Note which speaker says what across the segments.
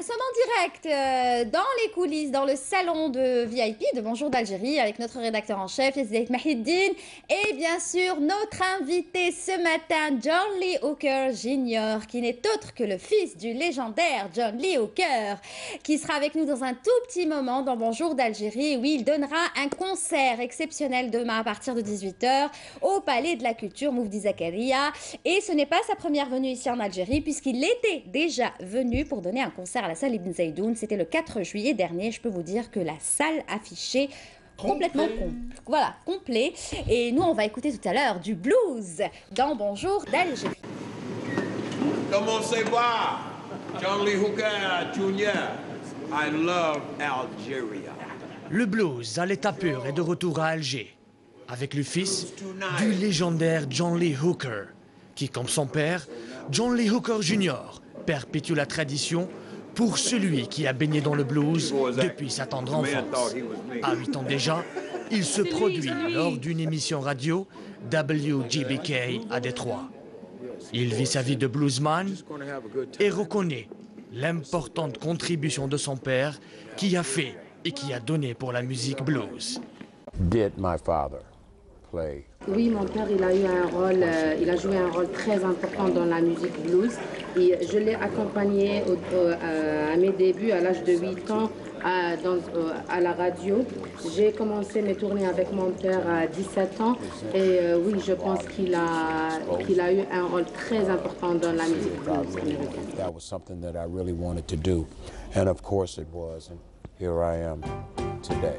Speaker 1: nous sommes en direct dans les coulisses, dans le salon de VIP de Bonjour d'Algérie avec notre rédacteur en chef, Yazid Mahiddine, et bien sûr notre invité ce matin, John Lee Hooker Jr., qui n'est autre que le fils du légendaire John Lee Hooker, qui sera avec nous dans un tout petit moment dans Bonjour d'Algérie, où il donnera un concert exceptionnel demain à partir de 18 h au Palais de la Culture Moufdi Zakaria. Et ce n'est pas sa première venue ici en Algérie, puisqu'il était déjà venu pour donner un concert à la salle Ibn Zaydoun. C'était le 4 juillet dernier. Je peux vous dire que la salle affichait complètement complet. Et nous, on va écouter tout à l'heure du blues dans Bonjour d'Algérie.
Speaker 2: Commencez voir, John Lee Hooker Jr. I love Algeria.
Speaker 3: Le blues à l'état pur est de retour à Alger, avec le fils du légendaire John Lee Hooker, qui, comme son père, John Lee Hooker Jr., perpétue la tradition pour celui qui a baigné dans le blues depuis sa tendre enfance. À 8 ans déjà, il se produit lors d'une émission radio WGBK à Détroit. Il vit sa vie de bluesman et reconnaît l'importante contribution de son père qui a fait et qui a donné pour la musique blues.
Speaker 4: Did my father play?
Speaker 5: Oui, mon père, il a eu un rôle, il a joué un rôle très important dans la musique blues. Et je l'ai accompagné à mes débuts, à l'âge de 8 ans, à la radio. J'ai commencé mes tournées avec mon père à 17 ans. Et oui, je pense qu'il a eu un rôle très important dans la musique blues américaine.
Speaker 4: That was something that I really wanted to do. And of course it was. And here I am today.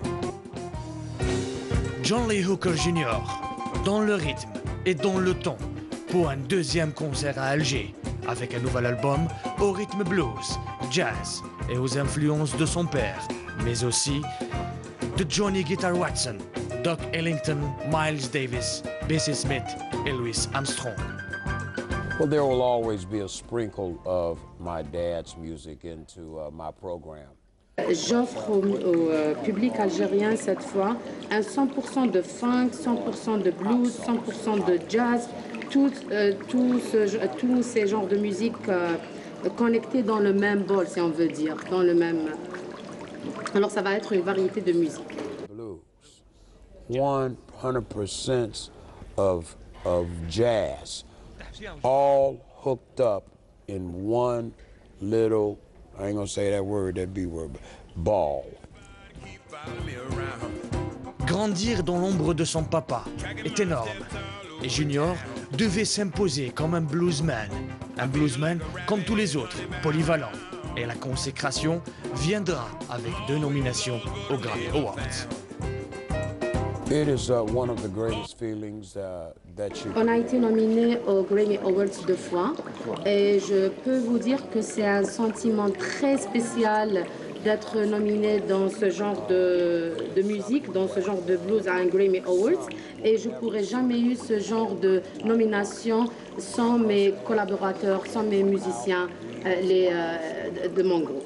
Speaker 3: John Lee Hooker Jr., dans le rythme et dans le ton, pour un deuxième concert à Alger, avec un nouvel album au rythme blues, jazz et aux influences de son père, mais aussi de Johnny Guitar Watson, Doc Ellington, Miles Davis, Bessie Smith et Louis Armstrong.
Speaker 4: Well, there will always be a sprinkle of my dad's music into my program.
Speaker 5: J'offre au public algérien cette fois un 100% de funk, 100% de blues, 100% de jazz, tous ces genres de musique connectés dans le même bol, si on veut dire, dans le même. Alors ça va être une variété de musique.
Speaker 4: Blues, 100% of jazz, all hooked up in one little, I ain't gonna say that word, that B word, ball.
Speaker 3: Grandir dans l'ombre de son papa est énorme. Et Junior devait s'imposer comme un bluesman comme tous les autres, polyvalent. Et la consécration viendra avec 2 nominations aux Grammy Awards.
Speaker 4: It is one of the greatest feelings that you...
Speaker 5: On a été nominé aux Grammy Awards 2 fois et je peux vous dire que c'est un sentiment très spécial d'être nominé dans ce genre de musique, dans ce genre de blues à un Grammy Awards. Et je ne pourrais jamais eu ce genre de nomination sans mes collaborateurs, sans mes musiciens de mon groupe.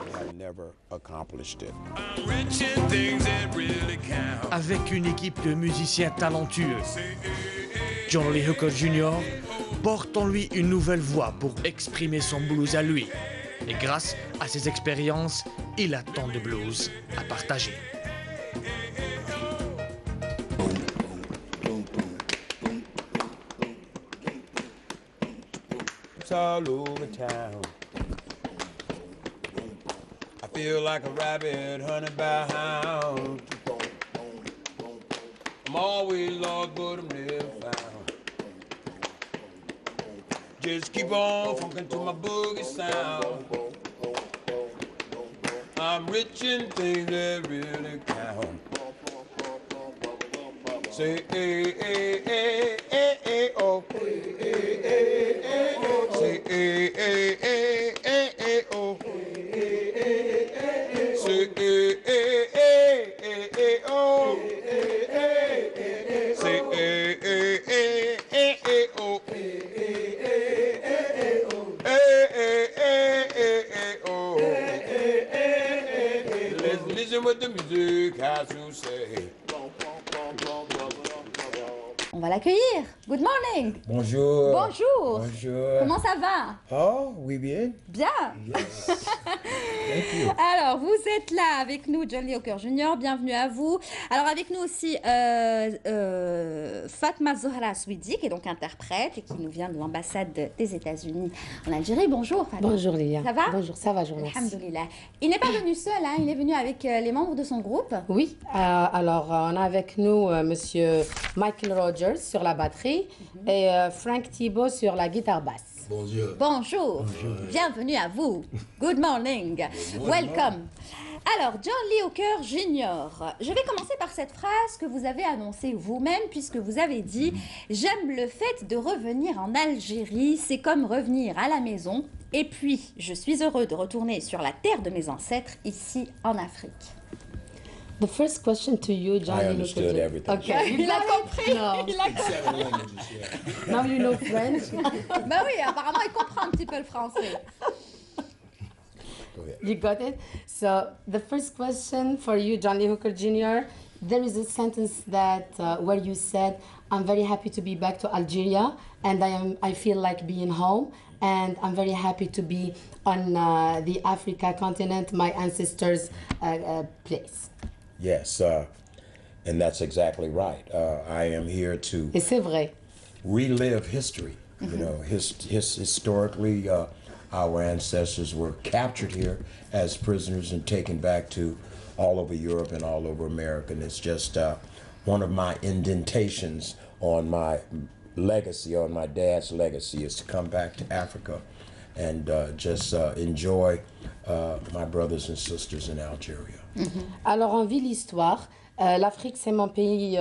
Speaker 3: Avec une équipe de musiciens talentueux, John Lee Hooker Jr. porte en lui une nouvelle voix pour exprimer son blues à lui. Et grâce à ses expériences, il a tant de blues à partager.
Speaker 2: It's all over town. I feel like a rabbit hunted by a hound. I'm always lost, but I'm never found. Just keep on funkin' to my boogie sound. I'm rich in things that really count. Say, eh, eh, eh, eh, eh, oh. Say, eh, eh, eh, eh, eh, oh. Say, eh, eh, eh, eh, eh, oh. Say, eh, eh, eh, eh, eh, oh. Let's listen what the music has to say.
Speaker 1: On va l'accueillir. Good morning.
Speaker 6: Bonjour.
Speaker 1: Bonjour.
Speaker 6: Bonjour.
Speaker 1: Comment ça va?
Speaker 6: Oh, oui, bien.
Speaker 1: Bien.
Speaker 6: Yes.
Speaker 4: you.
Speaker 1: Alors, vous êtes là avec nous, John Lee Hooker Jr., bienvenue à vous. Alors, avec nous aussi Fatma Zohra Swidi, qui est donc interprète et qui nous vient de l'ambassade des États-Unis en Algérie. Bonjour, Fatma.
Speaker 5: Bonjour, Lia.
Speaker 1: Ça va?
Speaker 5: Bonjour, ça va, je vous remercie.
Speaker 1: Alhamdoulilah. Il n'est pas venu seul, hein, il est venu avec les membres de son groupe.
Speaker 5: Oui, alors on a avec nous Monsieur Michael Rogers sur la batterie et Frank Thibault sur la guitare basse.
Speaker 6: Bonjour.
Speaker 1: Bonjour. Bienvenue à vous. Good morning. Welcome. Alors, John Lee Hooker Jr., je vais commencer par cette phrase que vous avez annoncée vous-même, puisque vous avez dit « J'aime le fait de revenir en Algérie, c'est comme revenir à la maison. Et puis, je suis heureux de retourner sur la terre de mes ancêtres, ici en Afrique. »
Speaker 5: The first question to you, John
Speaker 4: I
Speaker 5: Lee
Speaker 4: understood
Speaker 5: Hooker.
Speaker 4: everything.
Speaker 5: Okay.
Speaker 1: Il a compris.
Speaker 5: No.
Speaker 1: Il a compris.
Speaker 6: 7 languages, yeah.
Speaker 5: Now you know French.
Speaker 1: Ben oui, apparemment, il comprend un petit peu le français.
Speaker 4: Go ahead.
Speaker 5: You got it? So the first question for you, John Lee Hooker Jr., there is a sentence that where you said, I'm very happy to be back to Algeria and I feel like being home and I'm very happy to be on the Africa continent, my ancestors' place.
Speaker 4: Yes, and that's exactly right. I am here to
Speaker 5: Et c'est vrai.
Speaker 4: relive history. You know, historically, our ancestors were captured here as prisoners and taken back to all over Europe and all over America. And it's just one of my indentations on my legacy, on my dad's legacy, is to come back to Africa and just enjoy my brothers and sisters in Algeria.
Speaker 5: Alors on vit l'histoire. L'Afrique, c'est mon pays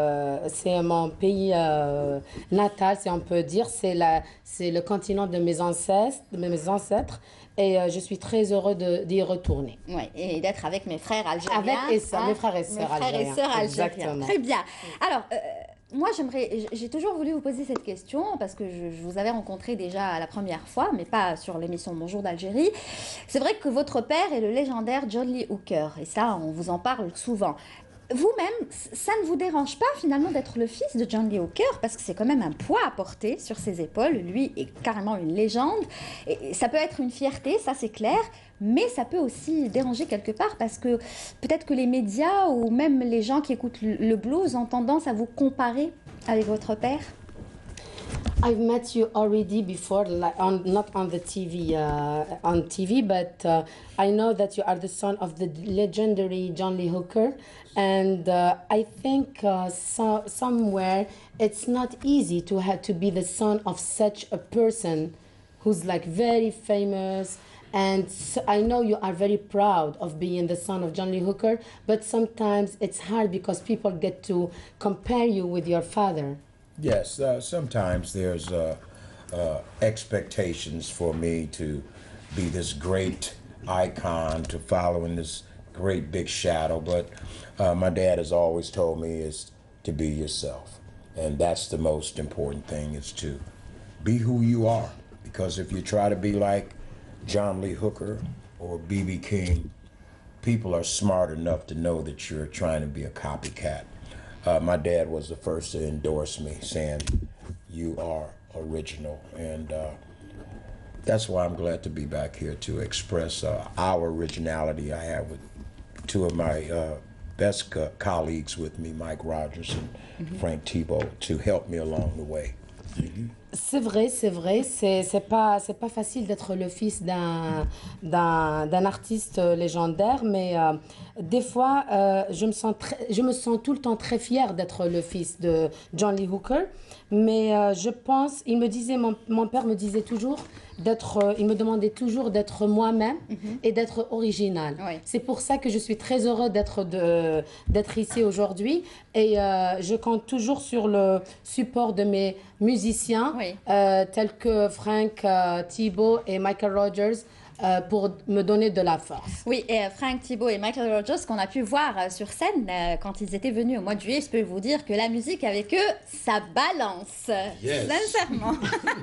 Speaker 5: natal, si on peut dire. C'est le continent de mes ancêtres. Et je suis très heureux d'y retourner.
Speaker 1: Oui, et d'être avec mes frères algériens.
Speaker 5: Avec mes frères et sœurs algériens.
Speaker 1: Mes frères et sœurs algériens.
Speaker 5: Exactement.
Speaker 1: Très bien. Alors, moi, j'ai toujours voulu vous poser cette question parce que je vous avais rencontré déjà la première fois, mais pas sur l'émission Bonjour d'Algérie. C'est vrai que votre père est le légendaire John Lee Hooker, et ça, on vous en parle souvent. Vous-même, ça ne vous dérange pas finalement d'être le fils de John Lee Hooker, parce que c'est quand même un poids à porter sur ses épaules. Lui est carrément une légende. Et ça peut être une fierté, ça c'est clair, mais ça peut aussi déranger quelque part parce que peut-être que les médias ou même les gens qui écoutent le blues ont tendance à vous comparer avec votre père.
Speaker 5: I've met you already before, like not on the TV, on TV, but I know that you are the son of the legendary John Lee Hooker, and I think somewhere it's not easy to have to be the son of such a person who's like very famous. And so I know you are very proud of being the son of John Lee Hooker, but sometimes it's hard because people get to compare you with your father.
Speaker 4: Yes, sometimes there's expectations for me to be this great icon, to follow in this great big shadow, but my dad has always told me is to be yourself. And that's the most important thing, is to be who you are. Because if you try to be like John Lee Hooker or B.B. King, people are smart enough to know that you're trying to be a copycat. My dad was the first to endorse me, saying, you are original. And that's why I'm glad to be back here to express our originality. I have with two of my best colleagues with me, Mike Rogers and Frank Thibault, to help me along the way.
Speaker 5: C'est vrai, c'est pas facile d'être le fils d'un artiste légendaire, mais des fois je me sens tout le temps très fière d'être le fils de John Lee Hooker, mais je pense, mon père me disait toujours il me demandait toujours d'être moi-même et d'être original.
Speaker 1: Oui.
Speaker 5: C'est pour ça que je suis très heureuse d'être ici aujourd'hui, et je compte toujours sur le support de mes musiciens,
Speaker 1: oui,
Speaker 5: tels que Frank Thibault et Michael Rogers, pour me donner de la force.
Speaker 1: Oui, et Frank Thibault et Michael Rogers, qu'on a pu voir sur scène quand ils étaient venus au mois de juillet, je peux vous dire que la musique avec eux, ça balance.
Speaker 6: Yes.
Speaker 1: Sincèrement.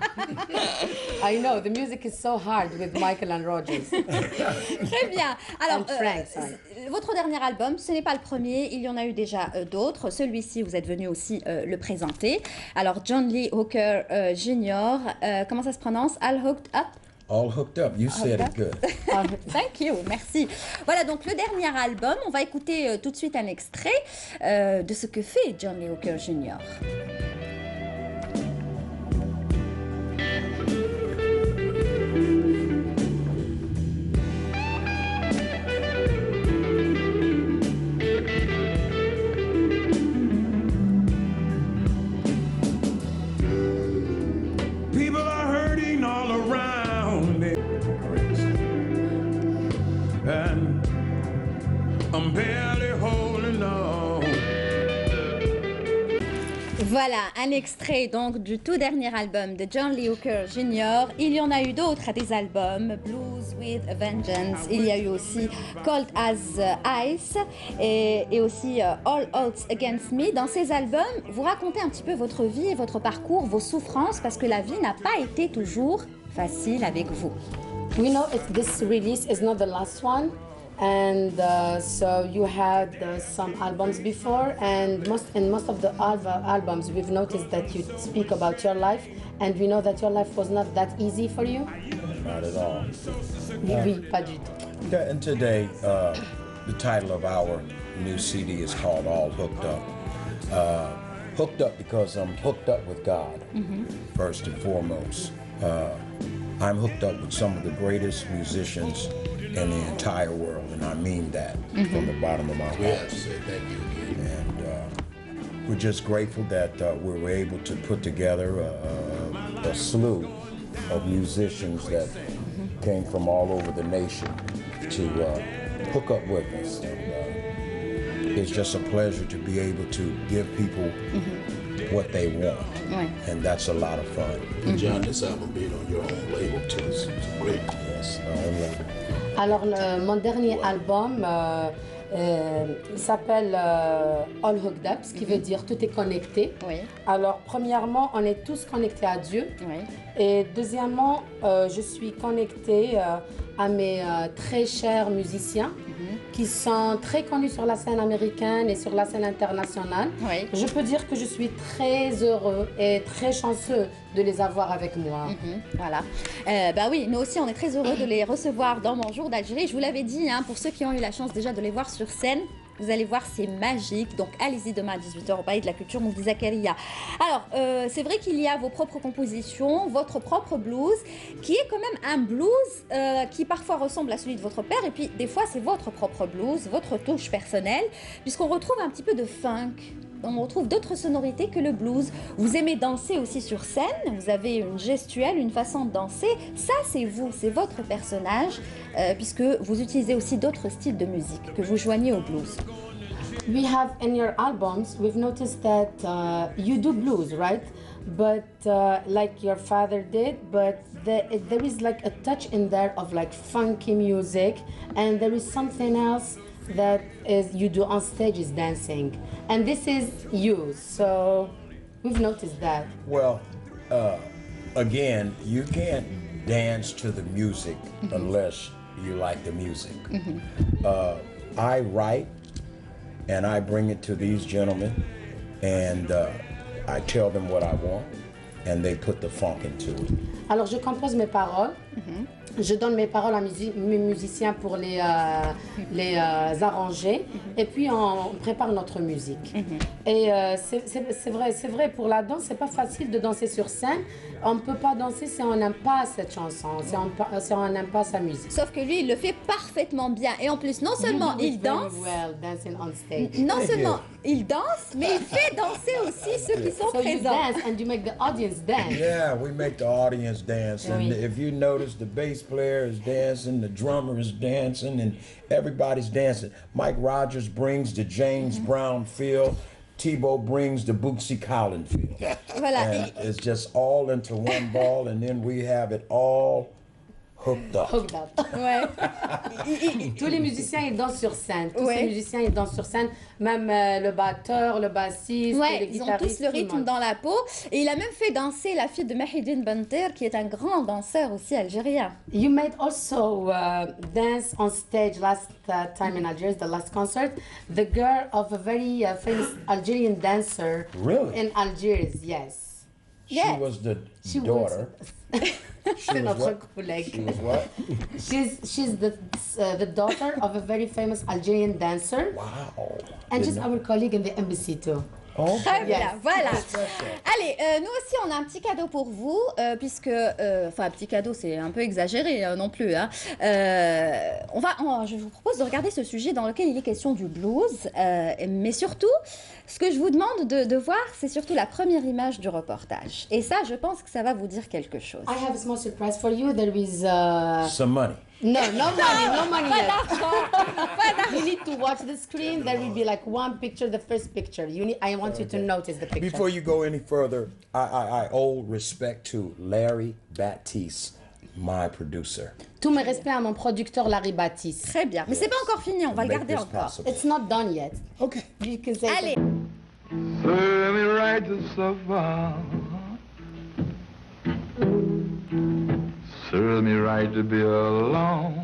Speaker 5: I know, the music is so hard with Michael and Rogers.
Speaker 1: Très bien. Alors,
Speaker 5: And Frank, sorry.
Speaker 1: votre dernier album, ce n'est pas le premier, il y en a eu déjà d'autres. Celui-ci, vous êtes venu aussi le présenter. Alors, John Lee Hooker Jr., comment ça se prononce? All Hooked Up?
Speaker 4: All hooked up. You said it good.
Speaker 1: Thank you, merci. Voilà donc le dernier album. On va écouter tout de suite un extrait de ce que fait John Lee Hooker Jr.
Speaker 2: People are hurting all around me. And I'm barely holding on.
Speaker 1: Voilà, un extrait donc du tout dernier album de John Lee Hooker Jr. Il y en a eu d'autres à des albums, Blues with a Vengeance, il y a eu aussi Cold as Ice et aussi All Odds Against Me. Dans ces albums, vous racontez un petit peu votre vie et votre parcours, vos souffrances, parce que la vie n'a pas été toujours facile avec vous.
Speaker 5: We know this release is not the last one, and so you had some albums before, and most of the albums we've noticed that you speak about your life, and we know that your life was not that easy for you.
Speaker 4: Not at all.
Speaker 5: Oui, pas du tout.
Speaker 4: And today, the title of our new CD is called All Hooked Up. Hooked up because I'm hooked up with God, first and foremost. I'm hooked up with some of the greatest musicians in the entire world, and I mean that from the bottom of my heart.
Speaker 2: Yes, thank you.
Speaker 4: And we're just grateful that we were able to put together a slew of musicians that came from all over the nation to hook up with us. And it's just a pleasure to be able to give people what they want,
Speaker 1: Ouais.
Speaker 4: and that's a lot of fun.
Speaker 2: John, this album being on your own label too is great.
Speaker 4: Yes,
Speaker 5: Alors, mon dernier album il s'appelle All Hooked Up, ce qui veut dire tout est connecté.
Speaker 1: Oui.
Speaker 5: Alors, premièrement, on est tous connectés à Dieu.
Speaker 1: Oui.
Speaker 5: Et deuxièmement, je suis connectée à mes très chers musiciens qui sont très connus sur la scène américaine et sur la scène internationale.
Speaker 1: Oui.
Speaker 5: Je peux dire que je suis très heureux et très chanceux de les avoir avec moi.
Speaker 1: Voilà. Bah oui, nous aussi, on est très heureux de les recevoir dans Bonjour d'Algérie. Je vous l'avais dit, hein, pour ceux qui ont eu la chance déjà de les voir sur scène, vous allez voir, c'est magique. Donc, allez-y demain à 18h au Palais de la Culture, Moufti Zakaria. Alors, c'est vrai qu'il y a vos propres compositions, votre propre blues, qui est quand même un blues qui parfois ressemble à celui de votre père. Et puis, des fois, c'est votre propre blues, votre touche personnelle, puisqu'on retrouve un petit peu de funk. On retrouve d'autres sonorités que le blues. Vous aimez danser aussi sur scène, vous avez une gestuelle, une façon de danser. Ça, c'est vous, c'est votre personnage, puisque vous utilisez aussi d'autres styles de musique que vous joignez au blues.
Speaker 5: We have in your albums, we've noticed that you do blues, right? But like your father did, but there is like a touch in there of like funky music, and there is something else that is you do on stage is dancing, and this is you. So we've noticed that.
Speaker 4: Well, again, you can't dance to the music unless you like the music. I write and I bring it to these gentlemen, and I tell them what I want, and they put the funk into it.
Speaker 5: Alors je compose mes paroles. Je donne mes paroles à mes musiciens pour les arranger, et puis on prépare notre musique. Et c'est vrai, pour la danse, c'est pas facile de danser sur scène. On ne peut pas danser si on n'aime pas cette chanson, si on n'aime pas sa musique.
Speaker 1: Sauf que lui, il le fait parfaitement bien. Et en plus, non seulement il danse, non seulement il danse, mais il fait danser aussi ceux qui sont
Speaker 5: So you
Speaker 1: présents.
Speaker 5: dance and you make the audience dance.
Speaker 4: Yeah, we make the audience dance, and
Speaker 5: Oui.
Speaker 4: if you notice, the bass player is dancing, the drummer is dancing, and everybody's dancing. Mike Rogers brings the James Brown feel. Tebow brings the Bootsy Collins feel.
Speaker 1: Voilà.
Speaker 4: And it's just all into one ball, and then we have it all hooked up.
Speaker 5: Hooked up.
Speaker 1: Ouais.
Speaker 5: Tous les musiciens, ils dansent sur scène. Tous
Speaker 1: Ouais.
Speaker 5: ces musiciens, ils dansent sur scène. Même le batteur, le bassiste,
Speaker 1: Ouais,
Speaker 5: les
Speaker 1: ils ont
Speaker 5: guitaristes.
Speaker 1: tous le
Speaker 5: tout
Speaker 1: rythme
Speaker 5: monde.
Speaker 1: dans la peau. Et il a même fait danser la fille de Mahidine Banter, qui est un grand danseur aussi algérien.
Speaker 5: You made also dance on stage last time in Algiers, the last concert. The girl of a very famous Algerian dancer
Speaker 4: Really?
Speaker 5: in Algiers, yes.
Speaker 4: She
Speaker 1: Yes.
Speaker 4: was the
Speaker 5: She
Speaker 4: daughter.
Speaker 5: was C'est notre collègue.
Speaker 4: She was what?
Speaker 5: She's the daughter of a very famous Algerian dancer.
Speaker 4: Wow.
Speaker 5: And
Speaker 4: Didn't
Speaker 5: she's
Speaker 4: know.
Speaker 5: our colleague in the embassy too.
Speaker 4: Oh,
Speaker 1: Très bien,
Speaker 5: Yes.
Speaker 1: voilà. Allez, nous aussi, on a un petit cadeau pour vous, puisque, enfin, un petit cadeau, c'est un peu exagéré non plus. Hein. Je vous propose de regarder ce sujet dans lequel il est question du blues, mais surtout, ce que je vous demande de voir, c'est surtout la première image du reportage. Et ça, je pense que ça va vous dire quelque chose.
Speaker 5: I have a small surprise for you. There is
Speaker 4: some money.
Speaker 5: no money yet. You need to watch the screen. There will be like one picture, the first picture. I want you to notice the picture.
Speaker 4: Before you go any further, I owe respect to Larry Baptiste, my producer.
Speaker 5: Tous mes respects à mon producteur Larry Baptiste.
Speaker 1: Très bien, mais c'est pas encore fini, on va le
Speaker 4: Make
Speaker 1: garder
Speaker 4: this
Speaker 1: encore.
Speaker 4: possible.
Speaker 5: It's not done yet.
Speaker 4: Okay.
Speaker 5: You can say
Speaker 1: Allez,
Speaker 6: Serve me right to suffer. Serve me right to be alone.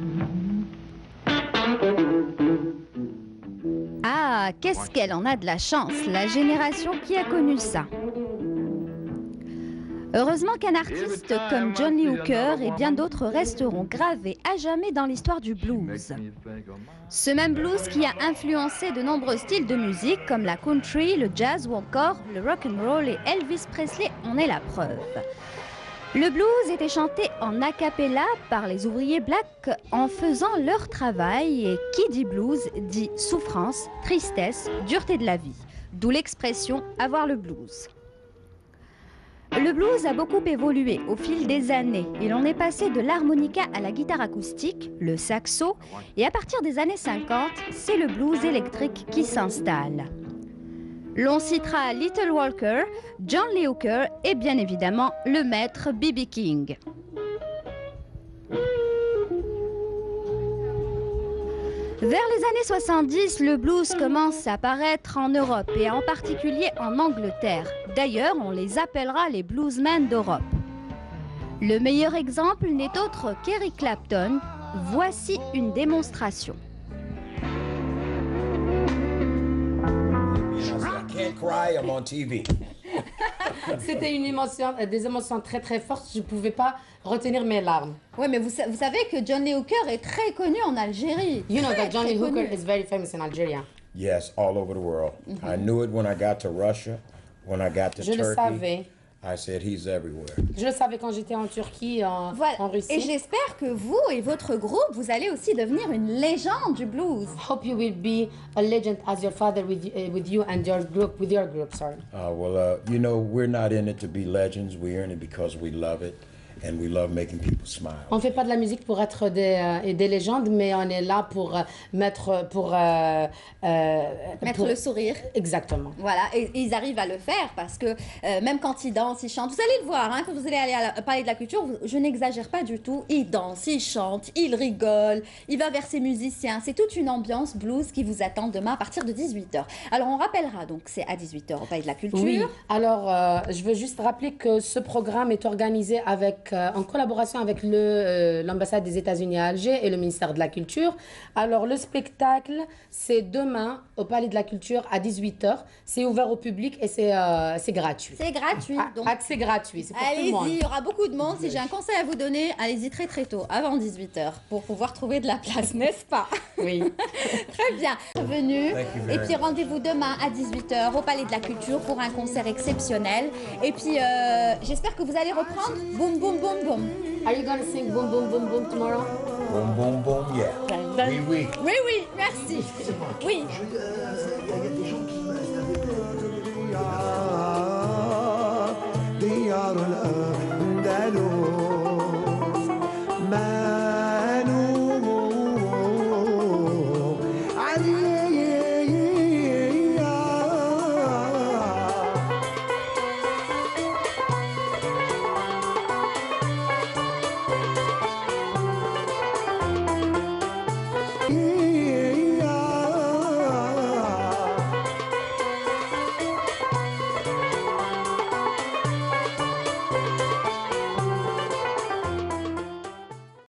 Speaker 1: ah, qu'est-ce qu'elle en a de la chance, la génération qui a connu ça. Heureusement qu'un artiste comme John Lee Hooker et bien d'autres resteront gravés à jamais dans l'histoire du blues. Ce même blues qui a influencé de nombreux styles de musique comme la country, le jazz ou encore le rock and roll, et Elvis Presley en est la preuve. Le blues était chanté en a cappella par les ouvriers blacks en faisant leur travail, et qui dit blues dit souffrance, tristesse, dureté de la vie, d'où l'expression avoir le blues. Le blues a beaucoup évolué au fil des années et l'on est passé de l'harmonica à la guitare acoustique, le saxo, et à partir des années 50, c'est le blues électrique qui s'installe. L'on citera Little Walker, John Lee Hooker et bien évidemment le maître B.B. King. Vers les années 70, le blues commence à apparaître en Europe et en particulier en Angleterre. D'ailleurs, on les appellera les bluesmen d'Europe. Le meilleur exemple n'est autre qu'Eric Clapton. Voici une démonstration.
Speaker 4: I can't cry, I'm on TV.
Speaker 5: C'était des émotions très très fortes. Je ne pouvais pas retenir mes larmes.
Speaker 1: Oui, mais vous savez que John Lee Hooker est très connu en Algérie.
Speaker 5: You know
Speaker 1: Très,
Speaker 5: that John
Speaker 1: très
Speaker 5: Lee Hooker
Speaker 1: connu.
Speaker 5: is very famous in Algeria.
Speaker 4: Yes, all over the world. I knew it when I got to Russia, when I got to
Speaker 5: Je le
Speaker 4: Turkey.
Speaker 5: savais.
Speaker 4: I said he's everywhere.
Speaker 5: Je le savais quand j'étais en Turquie, en
Speaker 1: Voilà.
Speaker 5: Russie.
Speaker 1: Et j'espère que vous et votre groupe, vous allez aussi devenir une légende du blues.
Speaker 5: Hope you will be a legend as your father with you and your group, with your group, sorry.
Speaker 4: You know, we're not in it to be legends. We're in it because we love it, and we love making people smile.
Speaker 5: On fait pas de la musique pour être des légendes, mais on est là pour mettre
Speaker 1: Mettre le sourire.
Speaker 5: Exactement.
Speaker 1: Voilà, et ils arrivent à le faire parce que même quand ils dansent, ils chantent. Vous allez le voir, hein, quand vous allez aller à Palais de la Culture, je n'exagère pas du tout. Ils dansent, ils chantent, ils rigolent, il va vers ses musiciens. C'est toute une ambiance blues qui vous attend demain à partir de 18h. Alors on rappellera, donc c'est à 18h au Palais de la Culture.
Speaker 5: Oui, alors je veux juste rappeler que ce programme est organisé en collaboration avec l'ambassade des États-Unis à Alger et le ministère de la Culture. Alors le spectacle, c'est demain au Palais de la Culture à 18h. C'est ouvert au public et c'est gratuit.
Speaker 1: C'est gratuit, donc
Speaker 5: Accès gratuit, c'est pour tout le monde.
Speaker 1: allez-y, il y aura beaucoup de monde. Si j'ai un conseil à vous donner, allez-y très très tôt, avant 18h, pour pouvoir trouver de la place, n'est-ce pas?
Speaker 5: Oui.
Speaker 1: Très bien. Bienvenue.
Speaker 4: Thank you very
Speaker 1: Et puis rendez-vous demain à 18h au Palais de la Culture pour un concert exceptionnel. Et puis j'espère que vous allez reprendre Boum Boum Boum Boum.
Speaker 5: Are you gonna sing Boom Boom Boom Boom tomorrow?
Speaker 4: Boom, boom, boom, yeah. Oui, oui.
Speaker 1: Oui, oui, merci. Oui.
Speaker 7: Il y a des gens qui me